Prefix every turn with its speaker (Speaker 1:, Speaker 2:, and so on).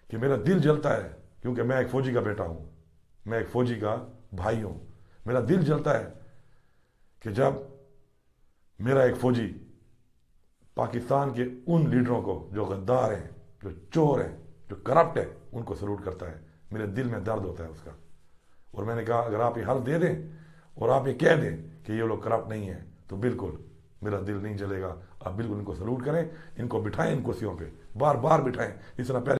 Speaker 1: कि मेरा दिल जलता है, क्योंकि मैं एक फौजी का बेटा हूं, मैं एक फौजी का भाई हूं। मेरा दिल जलता है कि जब मेरा एक फौजी पाकिस्तान के उन लीडरों को जो गद्दार हैं, जो चोर हैं, जो करप्ट है, उनको सलूट करता है। मेरे दिल में दर्द होता है उसका। और मैंने कहा अगर आप ये हल दे दें और आप ये कह दें कि ये लोग करप्ट नहीं है, तो बिल्कुल मेरा दिल नहीं जलेगा। आप बिल्कुल इनको सलूट करें, इनको बिठाएं इन कुर्सियों पे, बार बार बिठाएं, इस तरह पहले